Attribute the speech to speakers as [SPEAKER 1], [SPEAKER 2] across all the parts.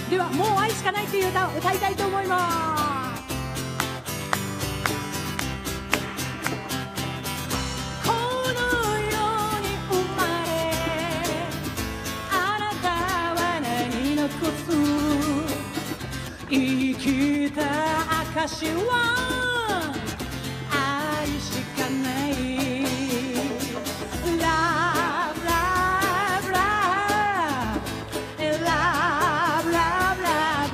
[SPEAKER 1] ではもう愛しかないという歌を歌いたいと思います。生きた証は愛しかない。 Love, love, love, love, love, love,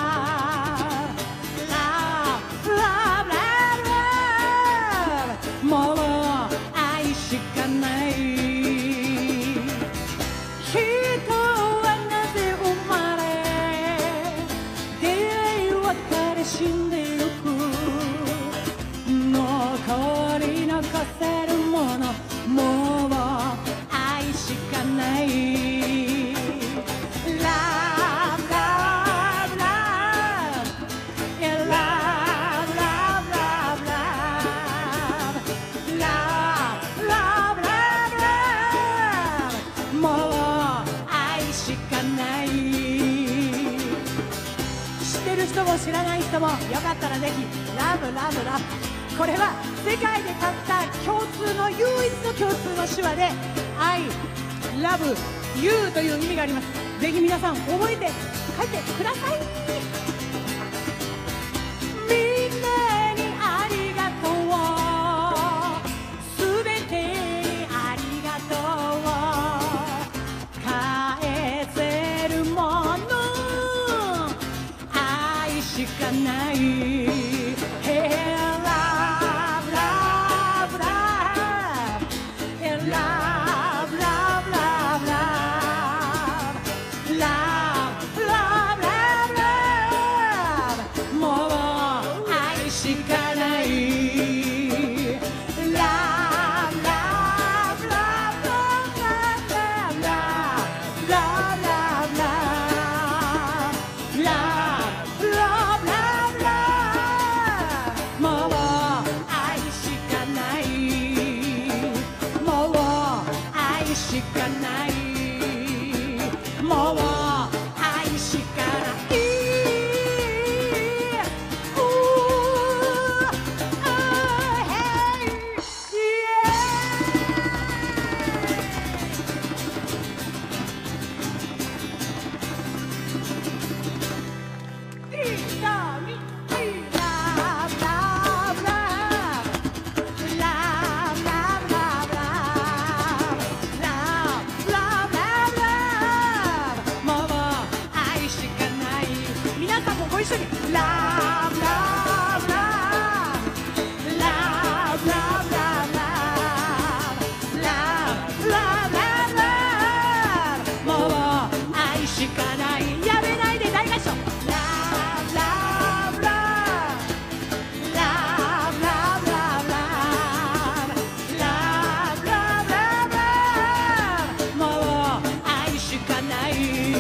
[SPEAKER 1] love, love, love, もう愛しかない。人はなぜ生まれ死んでゆく。残り残せるものもう愛しかない。 Love, love, love, yeah, love, love, love, love, love, love, love, もう愛しかない。知ってる人も知らない人もよかったらぜひラブラブラブ。これは世界でたった共通の唯一の共通の手話で I love you という意味があります。ぜひ皆さん覚えて書いてください。みんなにありがとう、すべてにありがとう、返せるものしかない。 Hey, love, love, love, hey, love, love, love, love, love, love, love, もう愛しかない。 Love, love, love, love, love, love, love, love,しかない。もう愛しかない。一緒に Love, love, love, love, love, love, love, love, love, もう愛しかない。やめないで大合唱。 Love, love, love, love, love, love, love, love, love, love, もう愛しかない。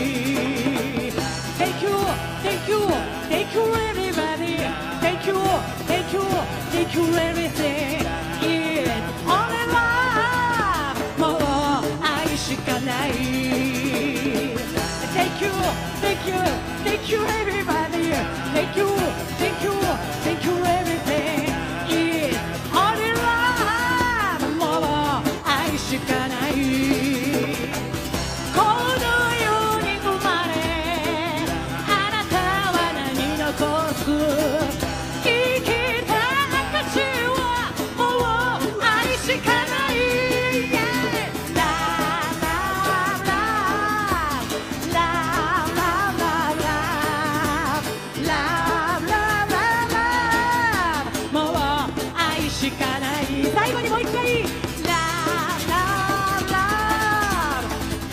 [SPEAKER 1] Thank you, thank you, thank you everybody, thank you, thank you, thank you everything, it's only love, もう愛しかない。 Thank you, thank you, thank you everybody, thank you, thank you, thank you everything, it's only love, もう愛しかない。この世に生まれ生きた証はもう愛しかない。 Love, love, love, love, love, love, love, love, もう愛しかない。最後にもう一回 Love, love, love,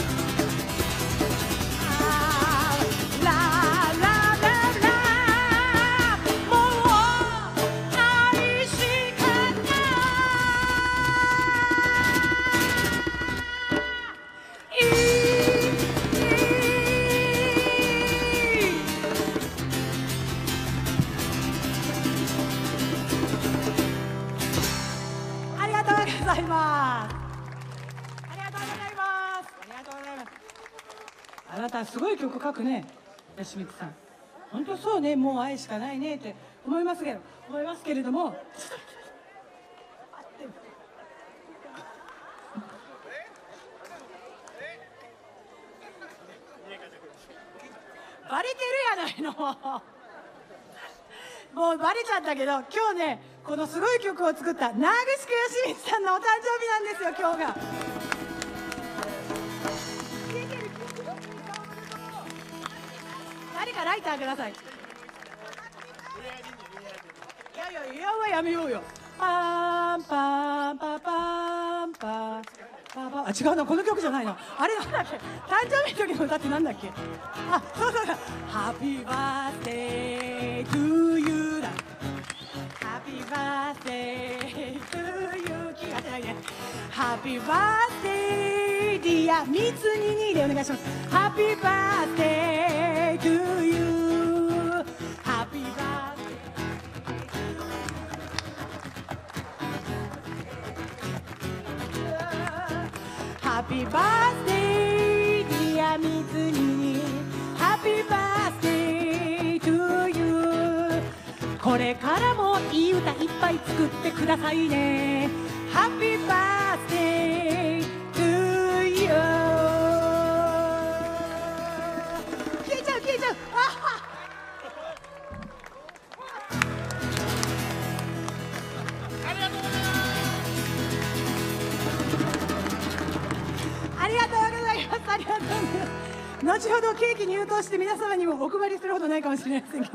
[SPEAKER 1] love, love, love, もう愛しかない。ありがとうございます。ありがとうございます。ありがとうございます。あなたすごい曲書くね。 清水さん、本当そうね、もう愛しかないねって思いますけれども、バレてるやないのもうバレちゃったけど、今日ね、このすごい曲を作ったナーグシク吉光さんのお誕生日なんですよ、今日が。誰かライターください。いややめようよ。パンパンパパンパンパパン、あ、違うな、この曲じゃないの。あれなんだっけ、誕生日の時の歌ってなんだっけ。あ、そうそうそう、ハッピーバースデートゥーユーだ。ハッピーバースデートゥーユー、気が出ないね。ハッピーバースデーディア三つにでお願いします。ハッピーバースデートゥーユー、ハッピーバースデー。Happy birthday dear みつに Happy birthday to you。 これからもいい歌いっぱい作ってくださいね。 Happy birthday to you。 消えちゃう消えちゃう、あはありがとうございます。ありがとうございます。後ほどケーキ入刀して皆様にもお配りするほどないかもしれませんけど、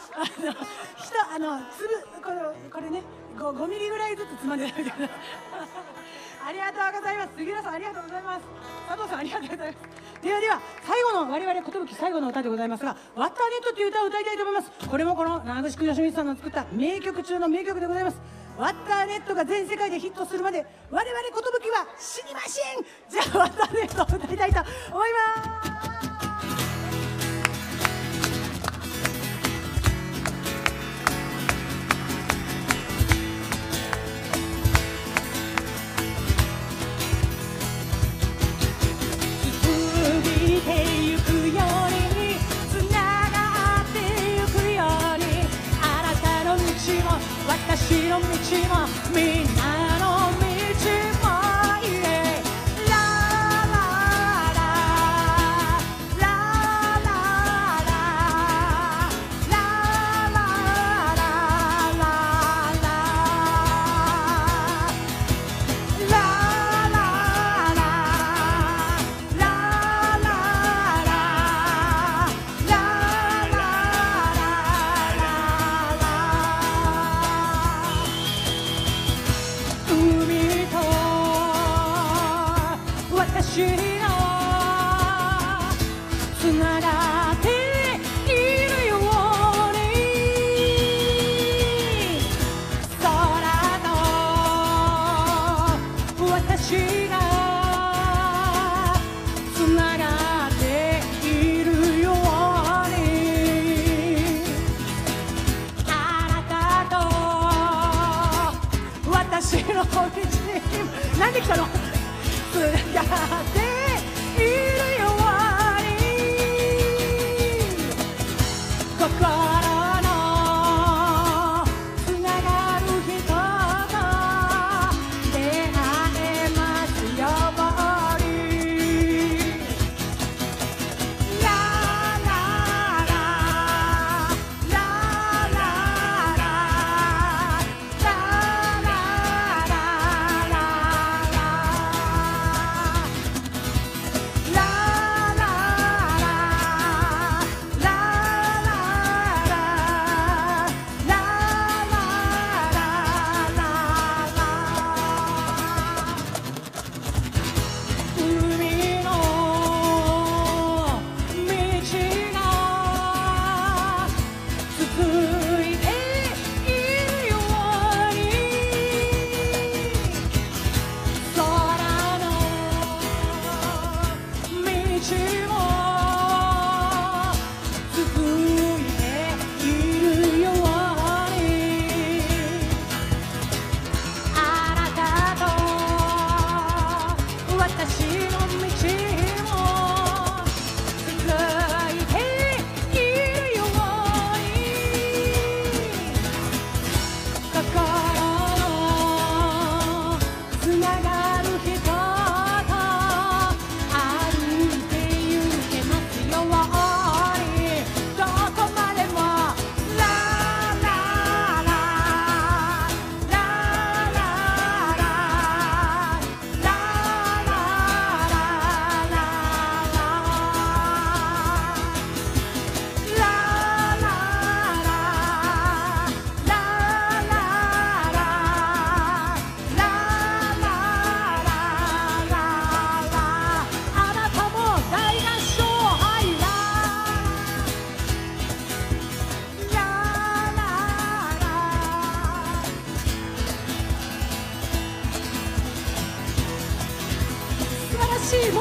[SPEAKER 1] これね、5ミリぐらいずつつまんで食べてください。ありがとうございます。杉浦さんありがとうございます。佐藤さんありがとうございます。では最後の我々寿最後の歌でございますが、ワッターネットという歌を歌いたいと思います。これもこの長串吉光さんの作った名曲中の名曲でございます。ワッターネットが全世界でヒットするまで我々寿は死にません。じゃあワッターネットを歌いたいと思います。私の道もみんなの道もいえ、ララララララララララ私のつながっているように、空と私がつながっているように、あなたと私の道になんで来たの、つながっているように、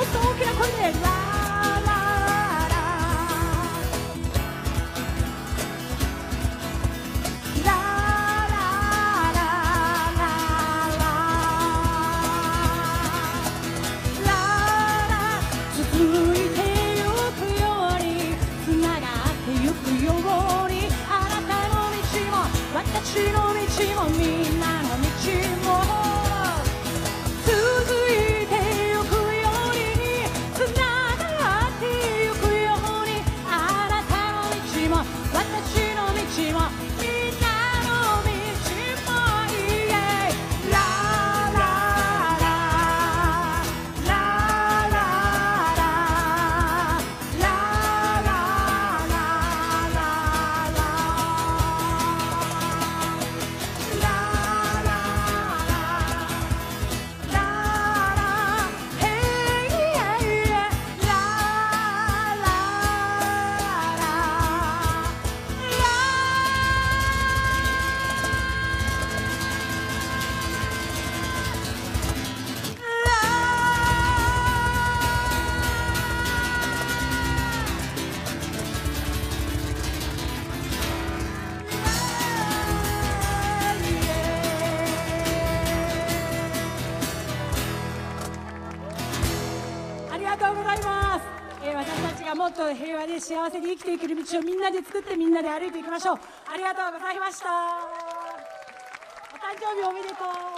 [SPEAKER 1] っと大きな声でララララララララ続いてゆくようにつながってゆくようにあなたの道も私の道もみんなの道も続いてゆくようにつながってゆくようにあなたの道も私の道もみんなの道もいいえラララララララララありがとうございます。私たちがもっと平和で幸せに生きていける道をみんなで作ってみんなで歩いていきましょう。ありがとうございました。お誕生日おめでとう。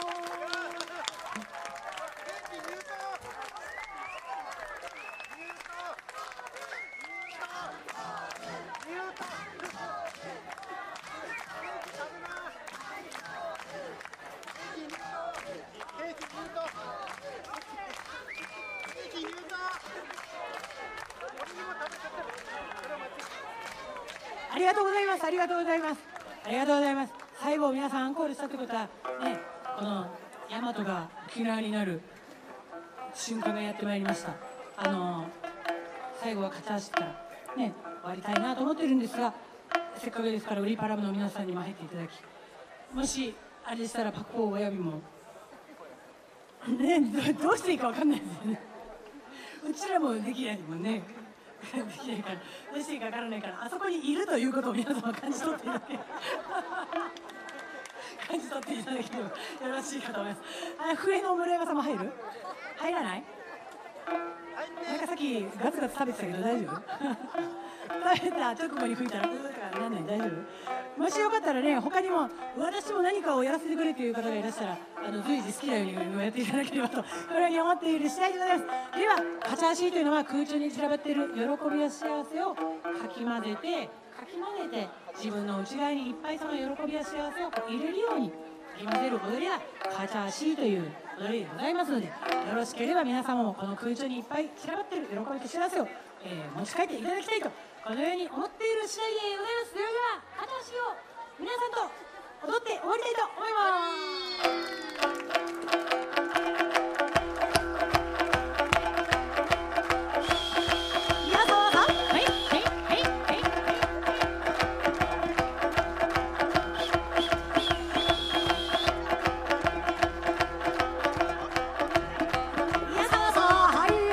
[SPEAKER 1] ありがとうございます。ありがとうございます。ありがとうございます。最後皆さんアンコールしたってことはね、この大和が沖縄になる瞬間がやってまいりました。最後は片足からね終わりたいなと思ってるんですが、せっかくですからウリパラムの皆さんにも入っていただき、もしあれでしたらパクポー親指もねどうしていいかわかんないですよね。うちらもできないもんね。できないからどうしていいかわからないから、あそこにいるということを皆様感じ取っていただけ感じ取っていただければよろしいかと思います。笛の村山さんも入る？入らない？なんかさっきガツガツ食べてたけど大丈夫？食べた直後に吹いたらうーとかなんない？大丈夫？もしよかったらね、他にも私も何かをやらせてくれという方がいらしたら随時好きなようにやっていただければとこのように思っている次第でございます。では片足というのは空中に散らばっている喜びや幸せをかき混ぜて自分の内側にいっぱいその喜びや幸せを入れるようにかき混ぜる踊りが片足という踊りでございますので、よろしければ皆様もこの空中にいっぱい散らばっている喜びと幸せを、持ち帰っていただきたいとこのように思っている次第でございます。それでは片足を皆さんと踊って終わりたいと思います。皆様さん、はいはいはいはい皆様さん、はいよ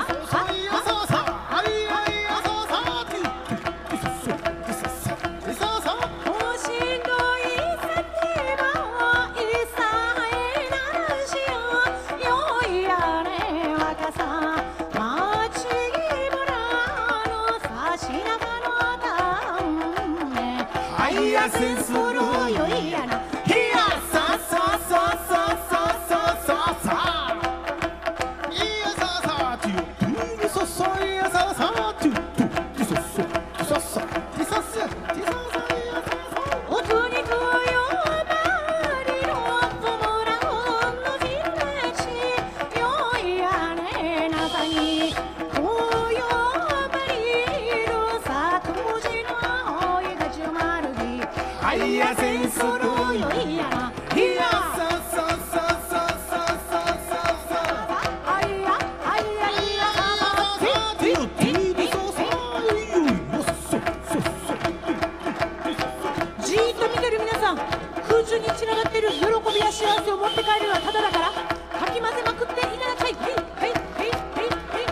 [SPEAKER 1] センスのよいやな。ヒヤササササササササ。イヤササティトゥルソソイヤササティトゥルソソティソソティソソティソソイヤササ。おつにとよばりのともらほんのじめちよいやねなさに。こよばりのさともじのおいがちまるぎ。はいやセンスのよいやな。いやささささささささ。はいやはいやいやささ。ティティティティソソイユソソソソ。じーっと見てる皆さん、空中に散らばってる喜びや幸せを持って帰るのはただだからかき混ぜまくっていただきたい。はいはいはいはいはい。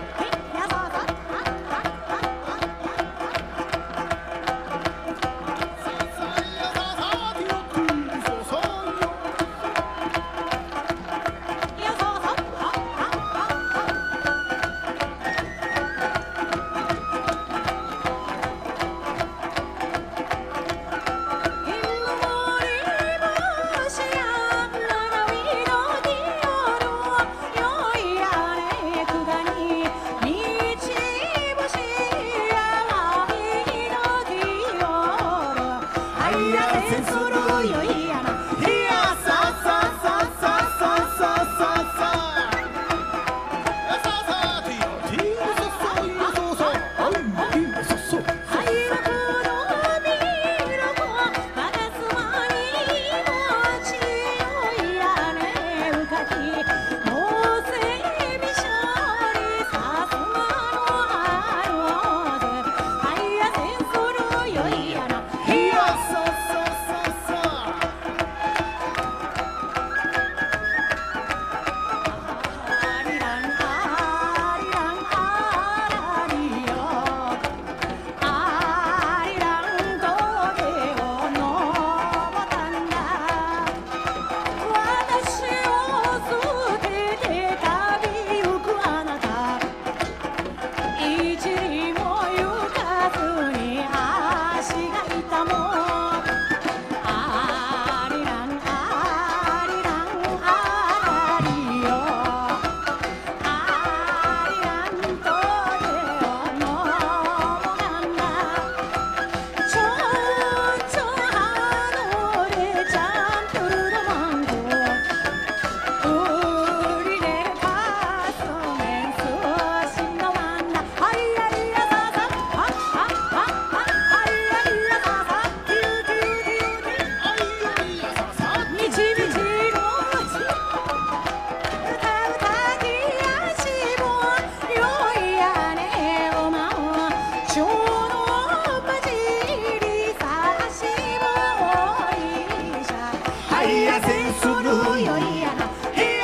[SPEAKER 1] るよいやな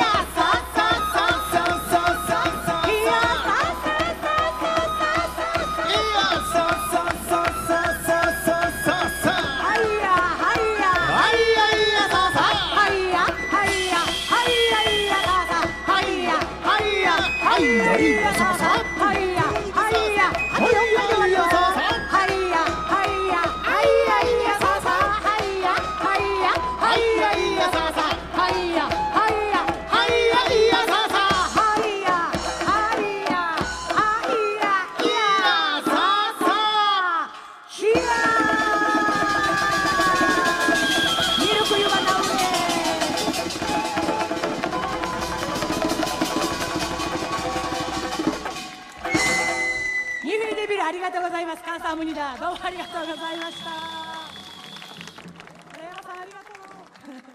[SPEAKER 1] ありがとうございます。カンサームニダどうもありがとうございました。村山さんありがとう。